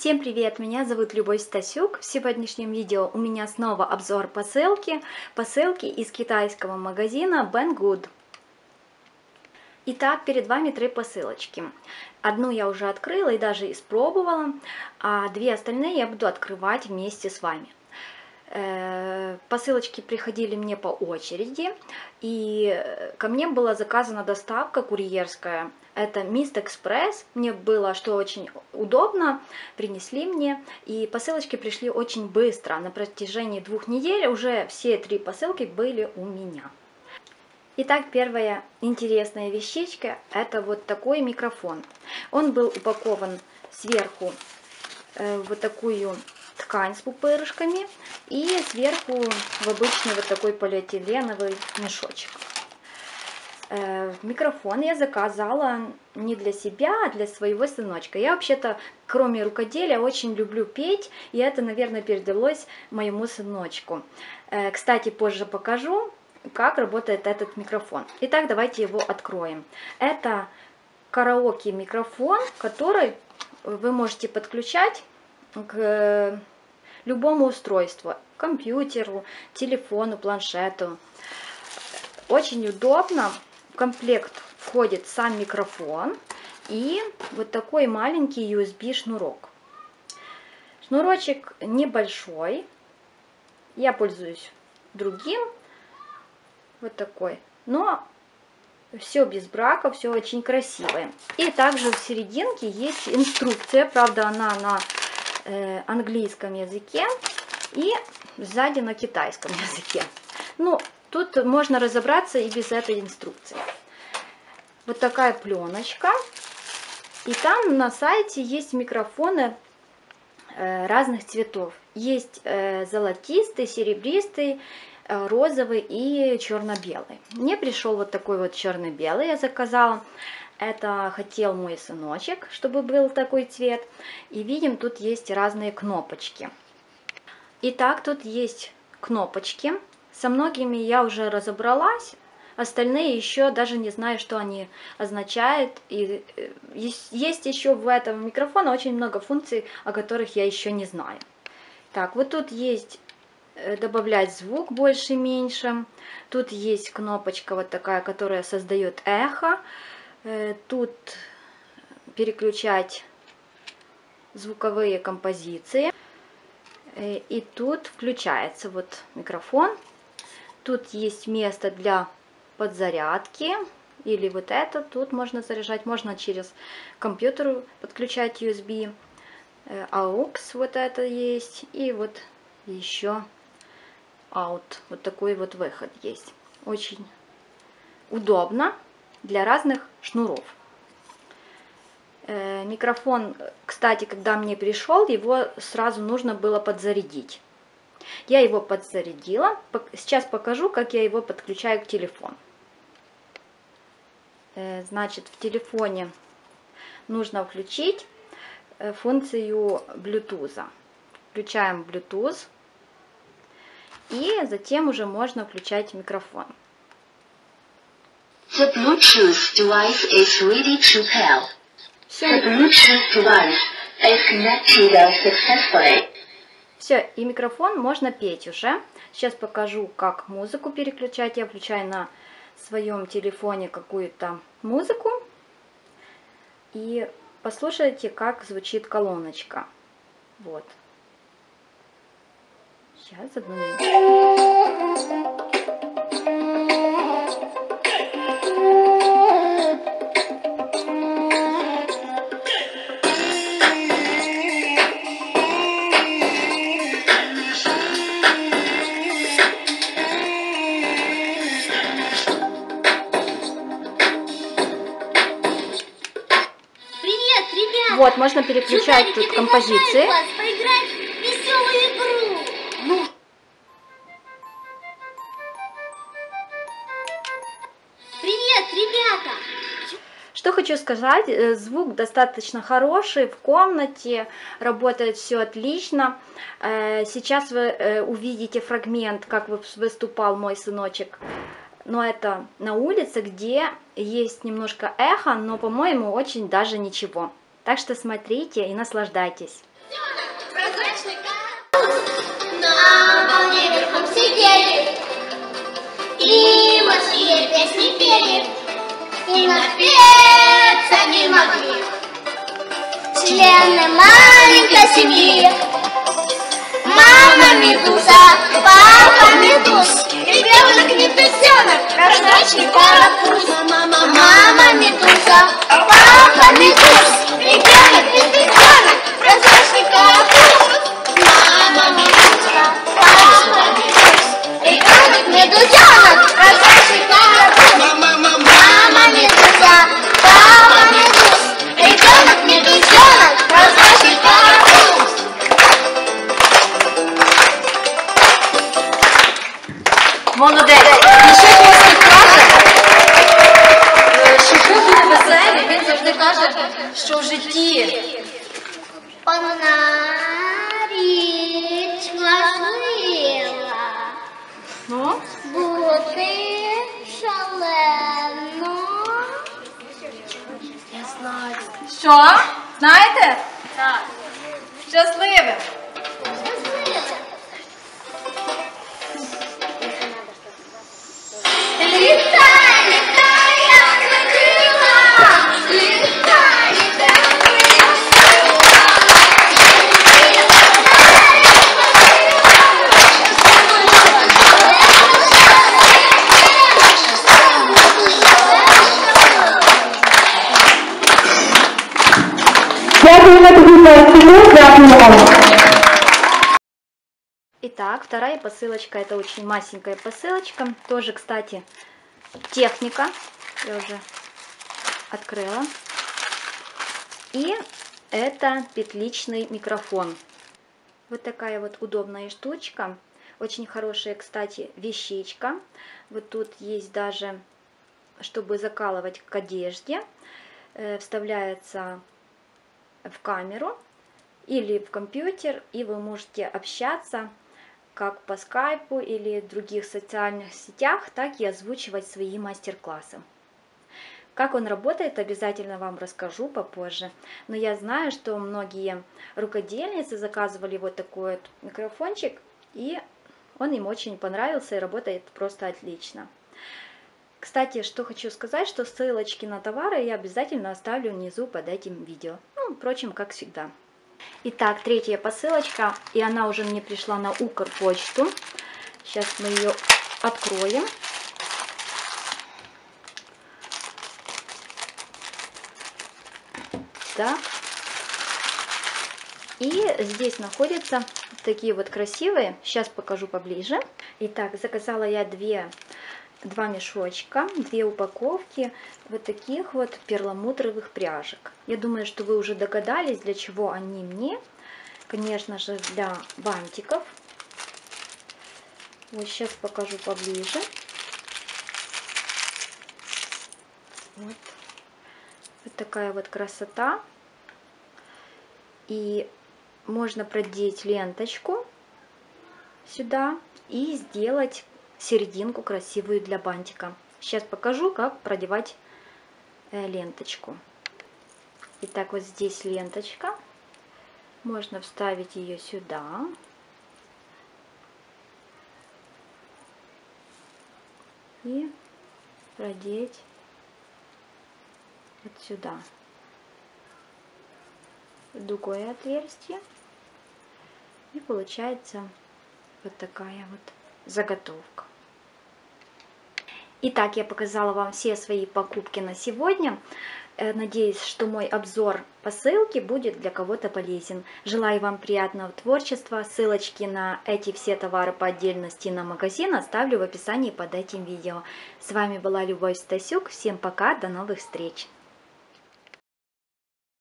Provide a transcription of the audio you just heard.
Всем привет! Меня зовут Любовь Стасюк. В сегодняшнем видео у меня снова обзор посылки из китайского магазина Banggood. Итак, перед вами 3 посылочки. Одну я уже открыла и даже испробовала, а 2 остальные я буду открывать вместе с вами. Посылочки приходили мне по очереди, и ко мне была заказана доставка курьерская. Это Mist Express. Мне было, что очень удобно, принесли мне, и посылочки пришли очень быстро. На протяжении 2 недель уже все 3 посылки были у меня. Итак, первая интересная вещичка — это вот такой микрофон. Он был упакован сверху вот такую ткань с пупырышками и сверху в обычный вот такой полиэтиленовый мешочек. Микрофон я заказала не для себя, а для своего сыночка. Я вообще-то, кроме рукоделия, очень люблю петь, и это, наверное, передалось моему сыночку. Кстати, позже покажу, как работает этот микрофон. Итак, давайте его откроем. Это караоке микрофон, который вы можете подключать к любому устройству, компьютеру, телефону, планшету. Очень удобно. В комплект входит сам микрофон и вот такой маленький USB шнурок. Шнурочек небольшой. Я пользуюсь другим. Вот такой. Но все без брака, все очень красивое. И также в серединке есть инструкция. Правда, она на английском языке и сзади на китайском языке. Ну, тут можно разобраться и без этой инструкции. Вот такая пленочка. И там на сайте есть микрофоны разных цветов. Есть золотистый, серебристый, розовый и черно-белый. Мне пришел вот такой вот черно-белый, я заказала. Это хотел мой сыночек, чтобы был такой цвет. И видим, тут есть разные кнопочки. Итак, тут есть кнопочки. Со многими я уже разобралась. Остальные еще даже не знаю, что они означают. И есть еще в этом микрофоне очень много функций, о которых я еще не знаю. Так, вот тут есть добавлять звук больше-меньше. Тут есть кнопочка вот такая, которая создает эхо. Тут переключать звуковые композиции. И тут включается вот микрофон. Тут есть место для подзарядки. Или вот это тут можно заряжать. Можно через компьютер подключать USB. AUX вот это есть. И вот еще out. Вот такой вот выход есть. Очень удобно для разных шнуров. Микрофон, кстати, когда мне пришел, его сразу нужно было подзарядить. Я его подзарядила. Сейчас покажу, как я его подключаю к телефону. Значит, в телефоне нужно включить функцию Bluetooth. Включаем Bluetooth. И затем уже можно включать микрофон. The Bluetooth device is ready to pair. The Bluetooth device is connected successfully. Все, и микрофон можно петь уже. Сейчас покажу, как музыку переключать. Я включаю на своем телефоне какую-то музыку. И послушайте, как звучит колоночка. Вот. Сейчас, одну минуту. Вот, можно переключать тут композиции. Привет, ребята! Что хочу сказать, звук достаточно хороший в комнате, работает все отлично. Сейчас вы увидите фрагмент, как выступал мой сыночек. Но это на улице, где есть немножко эхо, но, по-моему, очень даже ничего. Так что смотрите и наслаждайтесь. Все На волне верхом сидели и морские песни пели, и напеться не могли члены маленькой семьи. Мама медуза, папа медуз, ребенок медвежонок, прозрачный карапуз. Мама медуза, папа медуз, ребенок медвежонок, прозрачный карапуз. Мама медуза, папа медуз, ребенок медвежонок, прозрачный карапуз. Мама медуза, папа медуз, ребенок медвежонок, прозрачный карапуз. Молодець! І ще хтось каже, що хто веселий, він завжди каже, що в житті Одна річ важлива, ну, бути шалено. Я знаю. що? Знаєте? Так. Щасливим! Літай, літай, як крила, літай, літай, Итак, вторая посылочка, это очень масенькая посылочка, тоже, кстати, техника, я уже открыла, и это петличный микрофон. Вот такая вот удобная штучка, очень хорошая, кстати, вещичка, вот тут есть даже, чтобы закалывать к одежде, вставляется в камеру или в компьютер, и вы можете общаться как по скайпу или других социальных сетях, так и озвучивать свои мастер-классы. Как он работает, обязательно вам расскажу попозже. Но я знаю, что многие рукодельницы заказывали вот такой вот микрофончик, и он им очень понравился и работает просто отлично. Кстати, что хочу сказать, что ссылочки на товары я обязательно оставлю внизу под этим видео. Ну, впрочем, как всегда. Итак, третья посылочка, и она уже мне пришла на Укрпочту. Сейчас мы ее откроем. Так. И здесь находятся такие вот красивые, сейчас покажу поближе. Итак, заказала я два мешочка, 2 упаковки вот таких вот перламутровых пряжек. Я думаю, что вы уже догадались, для чего они мне. Конечно же, для бантиков. Вот сейчас покажу поближе. Вот такая вот красота. И можно продеть ленточку сюда и сделать серединку красивую для бантика. Сейчас покажу, как продевать ленточку. Итак, вот здесь ленточка. Можно вставить ее сюда. И продеть вот сюда. В другое отверстие. И получается вот такая вот заготовка. Итак, я показала вам все свои покупки на сегодня. Надеюсь, что мой обзор посылки будет для кого-то полезен. Желаю вам приятного творчества. Ссылочки на эти все товары по отдельности на магазин оставлю в описании под этим видео. С вами была Любовь Стасюк. Всем пока, до новых встреч!